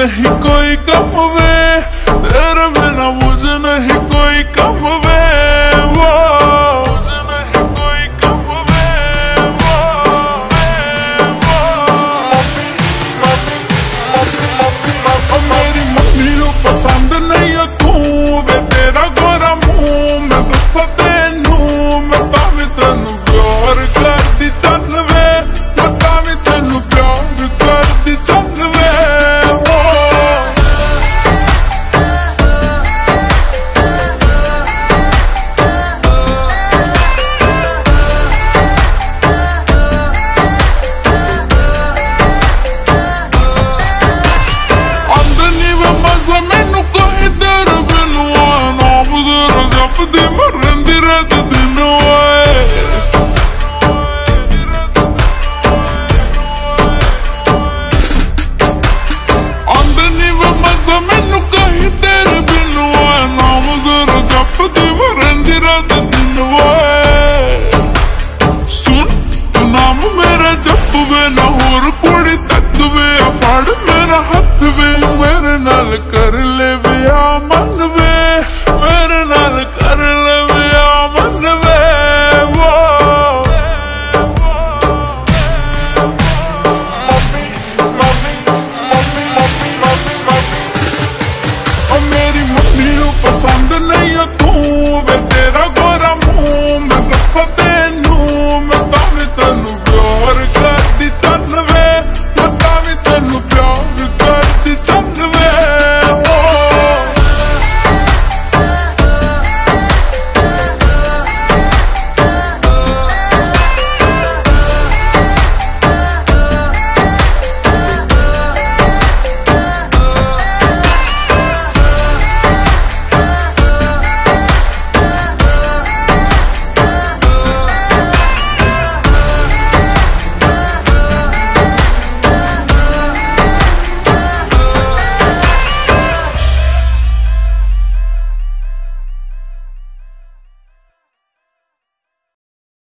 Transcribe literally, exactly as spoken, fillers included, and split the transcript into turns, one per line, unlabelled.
नहीं कोई कम वे, तेरे बिना मुझे नहीं कोई कम वे, वो मुझे नहीं कोई कम वे, वो मेरी मम्मी को पसंद नहीं है तू वे, तेरा गोरा मुंह मैं गुस्सा तेनू, मैं भावे तेनू प्यार कर दी चल वे, मैं भावे तेनू प्यार कर दी चल वे। सुन तू नाम मेरा जप वे, ना होर कुड़ी तक वे, फड़ मेरा हथ वे, मेरे नाल कर ले